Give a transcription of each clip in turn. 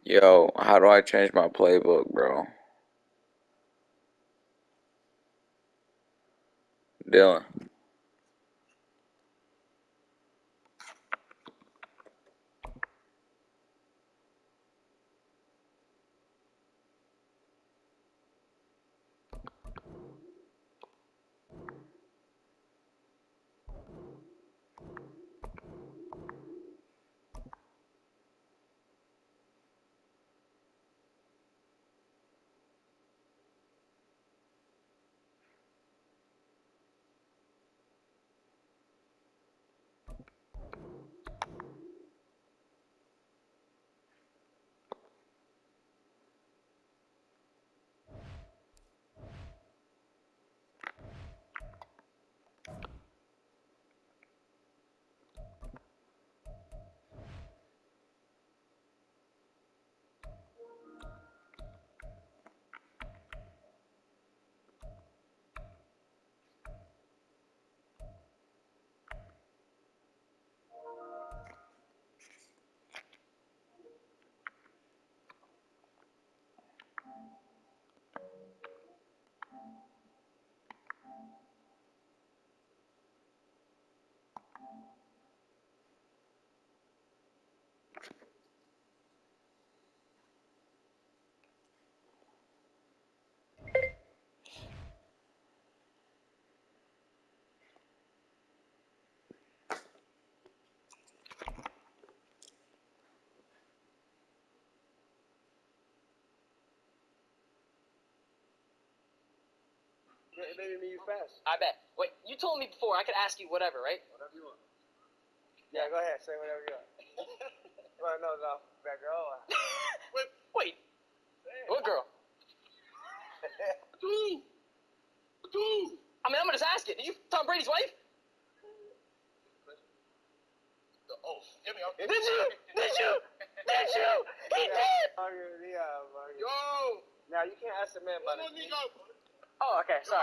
Yo, how do I change my playbook, bro? Dylan. Maybe me you fast. I bet. Wait, you told me before I could ask you whatever, right? Whatever you want. Yeah, go ahead. Say whatever you want. Well, no, that girl. Wait. What girl? Dude. I mean, I'm gonna just ask it. Are you Tom Brady's wife? Oh, give me up. Did you? He did! Yo! Now, you can't ask the man about it. Oh, okay, sorry.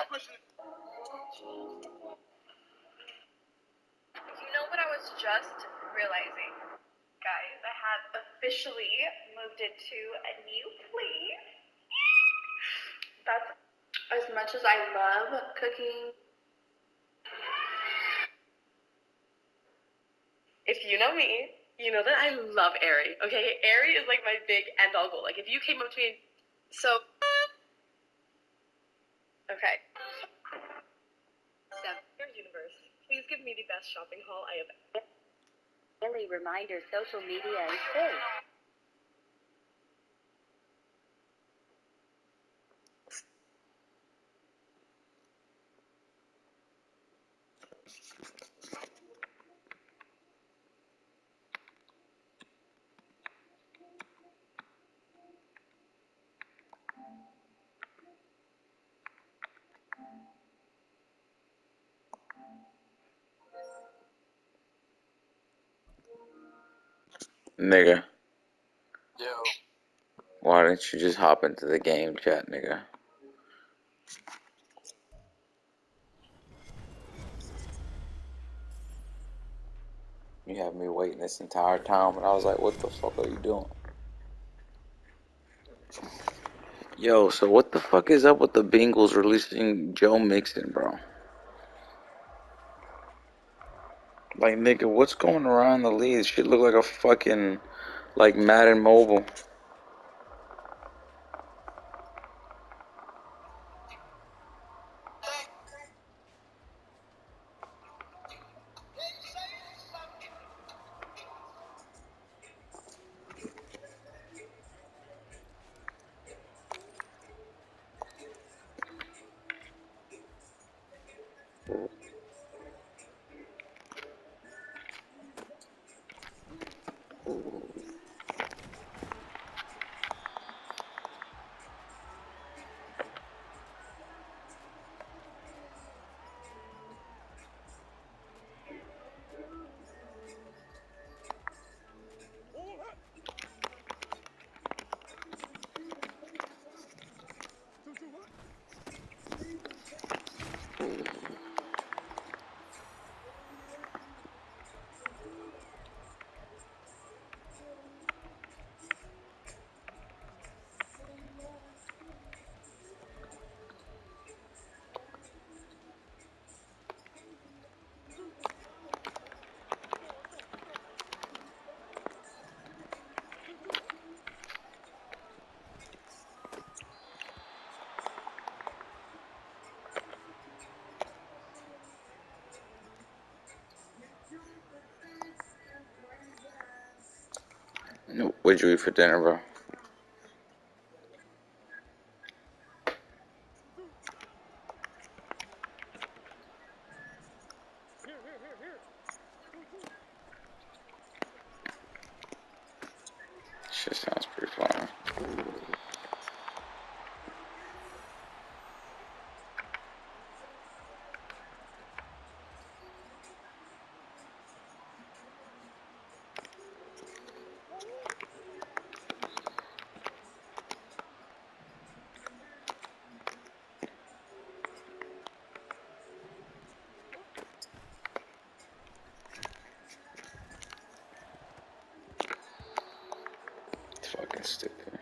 You know what I was just realizing? Guys, I have officially moved into a new place. That's as much as I love cooking. If you know me, you know that I love Aerie, okay? Aerie is like my big end-all goal. Like, if you came up to me, so... Okay. Your universe, please give me the best shopping haul I have. Daily reminder, social media and space. Nigga, Yo. why didn't you just hop into the game chat, nigga? You had me waiting this entire time, and I was like, what the fuck are you doing? Yo, so what the fuck is up with the Bengals releasing Joe Mixon, bro? Like, nigga, what's going around the league? This shit look like a fucking, like, Madden Mobile. What'd you eat for dinner, bro? Shit sounds pretty fun. It's fucking stupid.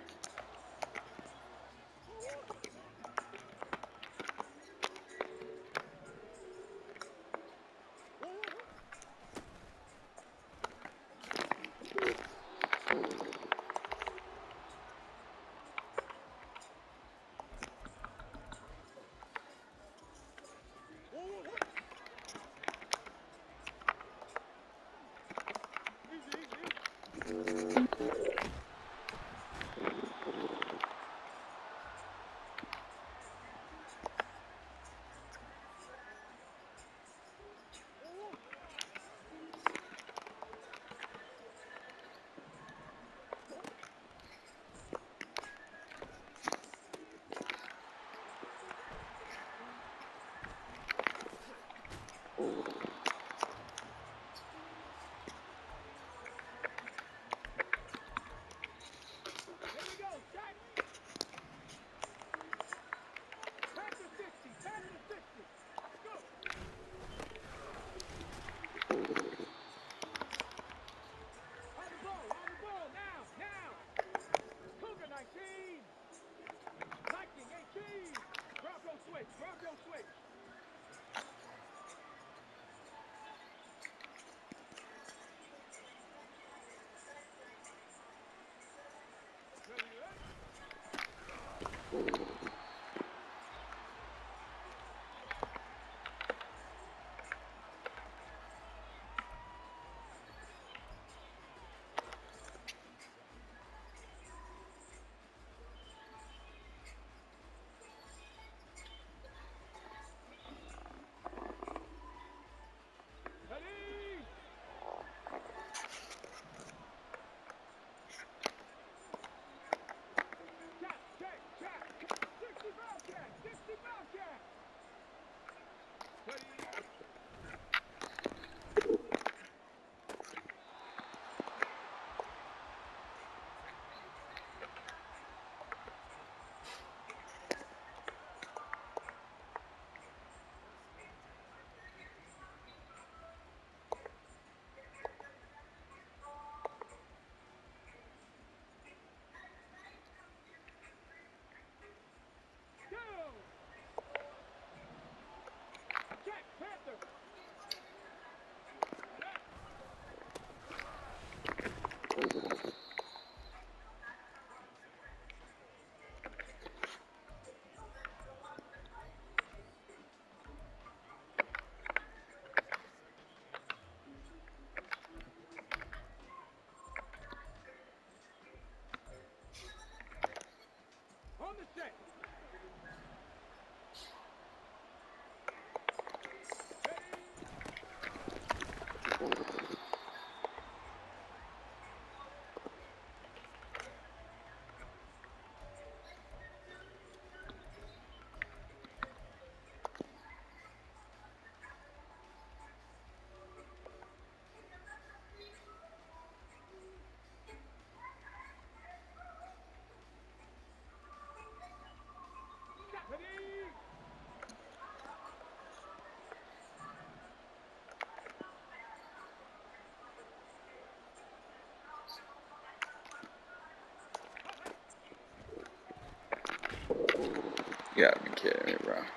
You gotta be kidding me, bro.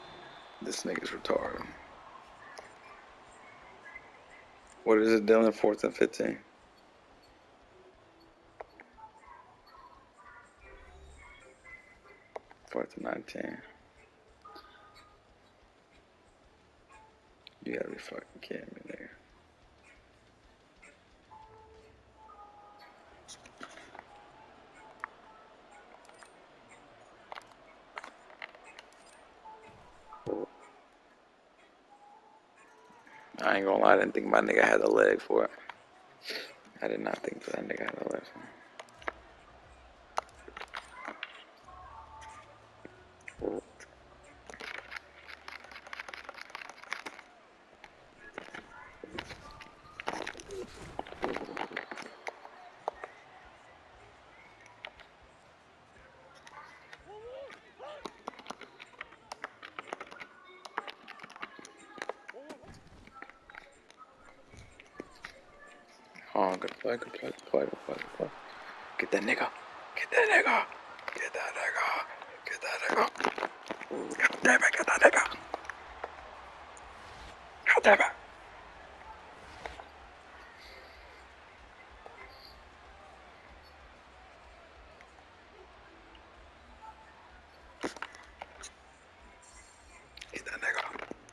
This nigga's retarded. What is it, Dylan? 4th and 15? 4th and 19. You gotta be fucking kidding me, nigga. I ain't gonna lie, I didn't think my nigga had the leg for it. I did not think that nigga had the leg for it. Oh, good play, good play, good play, good play, good play. Get that nigga. Get that nigga. Get that nigga. Get that nigga. God damn it, get that nigga. God damn it. Get that nigga.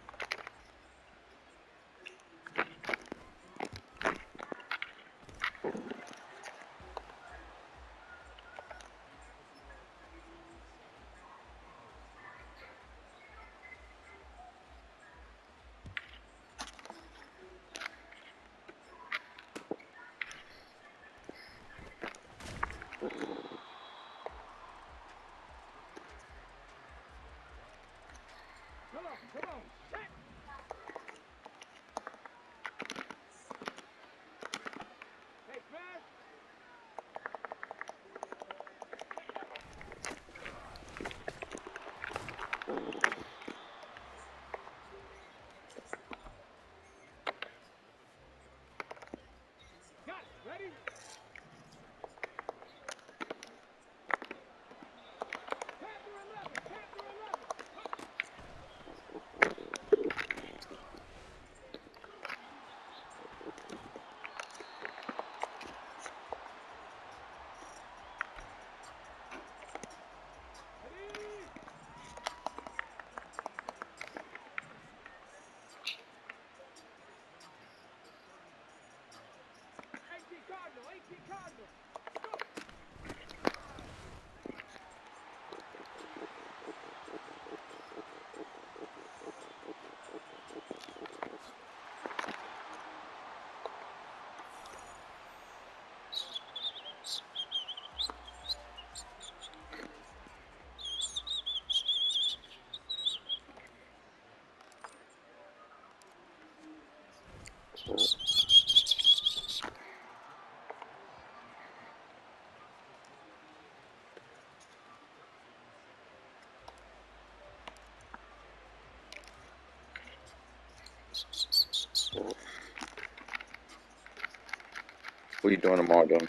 What are you doing tomorrow, though?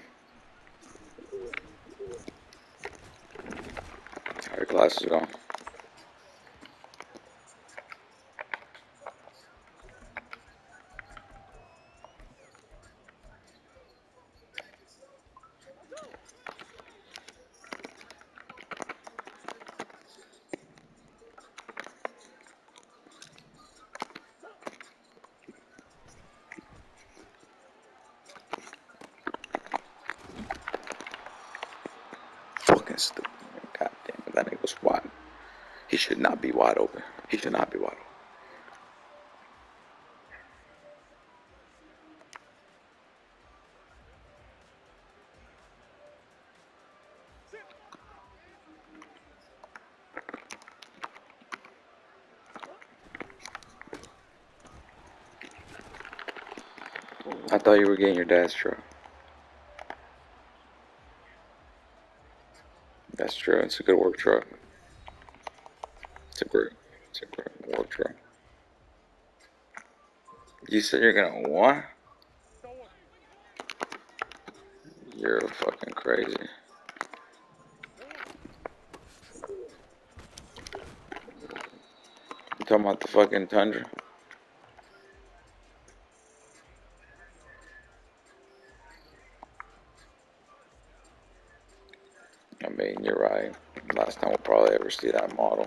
How your classes going? Fucking stupid. God damn it, that nigga was wide. He should not be wide open. He should not be wide open. I thought you were getting your dad's truck. That's true. It's a good work truck. It's a great work truck. You said you're gonna what? You're fucking crazy. You talking about the fucking Tundra? I mean, you're right. Last time we'll probably ever see that model.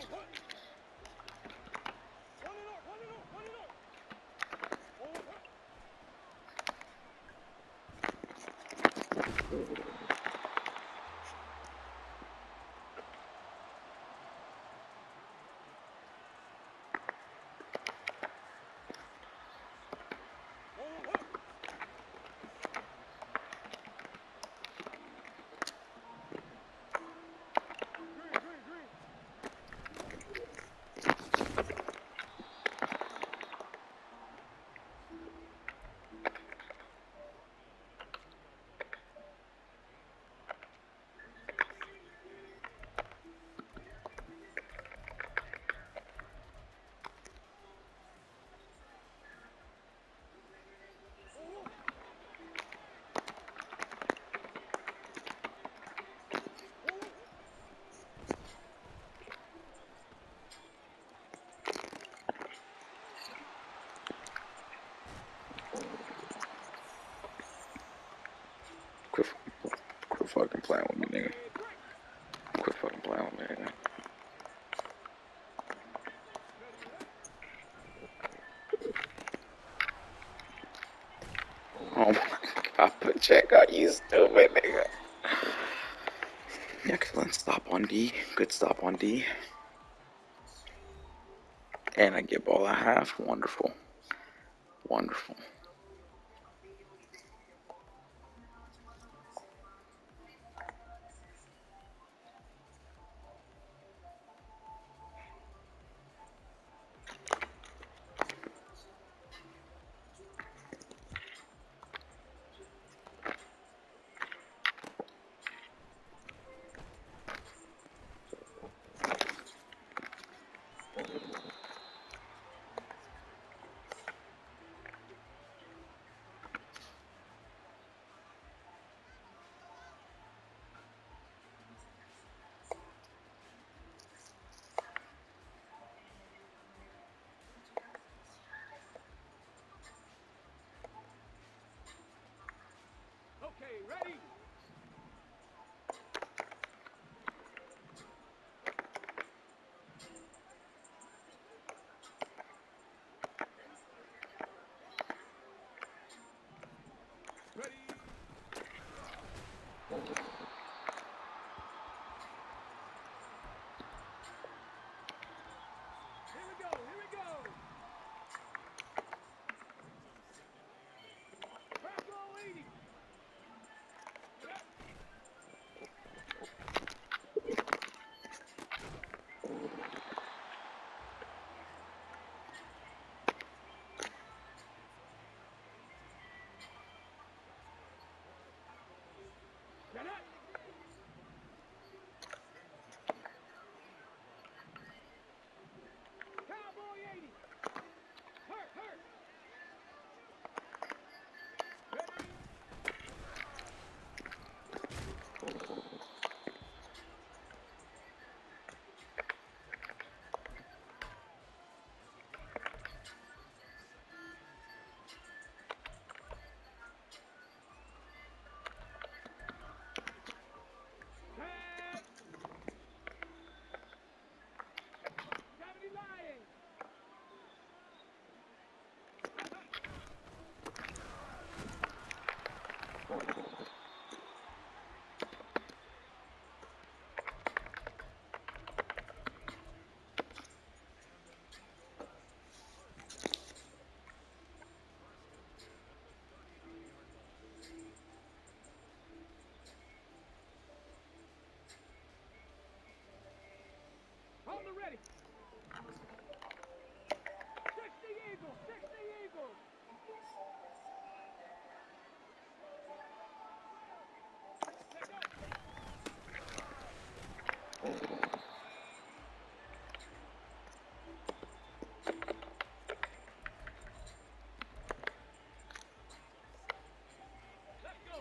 Quit fucking playing with me, nigga. Quit fucking playing with me, nigga. Oh my god, but check out you stupid nigga. Excellent stop on D. Good stop on D. And I get ball at half. Wonderful. Wonderful. Okay, ready? Ready? Here we go, here we go! Back row 80! Get it! Cowboy 80! Hurt, hurt! Ready? Tag! Gravity lying! Hold it ready! 60 Eagles! 60 Eagles! Let go! Let's go!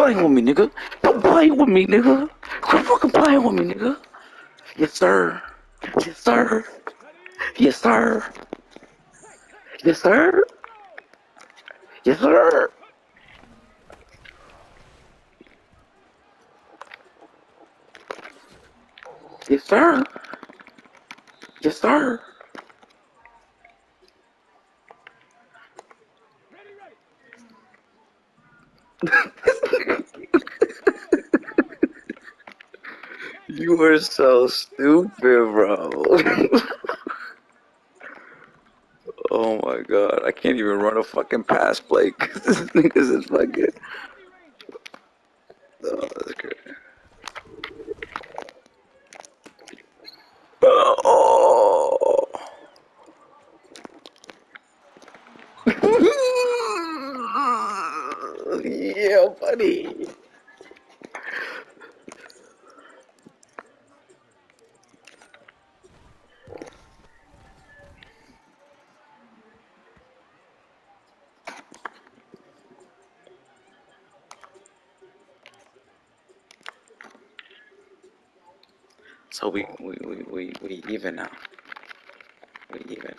playing with me, nigga. Don't play with me, nigga. Quit fucking playing with me, nigga. Yes, sir. Yes, sir. Yes, sir. Yes, sir. Yes, sir. Yes, sir. Yes, sir. You are so stupid, bro. Oh my god, I can't even run a fucking pass play because this nigga's is fucking. Oh, that's great. Oh. Yeah, buddy. So we even now. We even.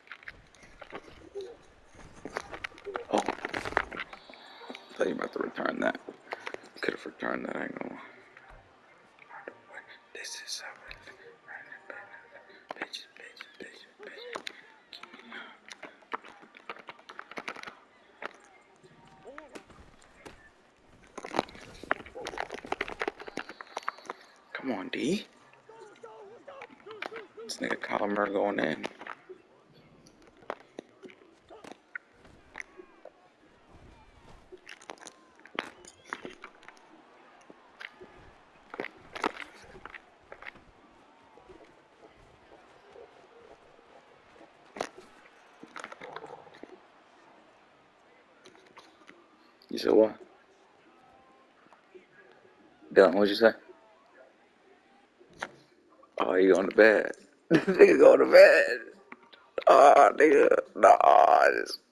Oh, I thought you were about to return that. Could have returned that. I ain't gonna. This is bitch, bitch, bitch, bitch. Come on, D. This nigga Kyler going in. You said what? Dylan, what'd you say? Oh, you going to bed? Nigga going to bed. Oh, nigga. Nah,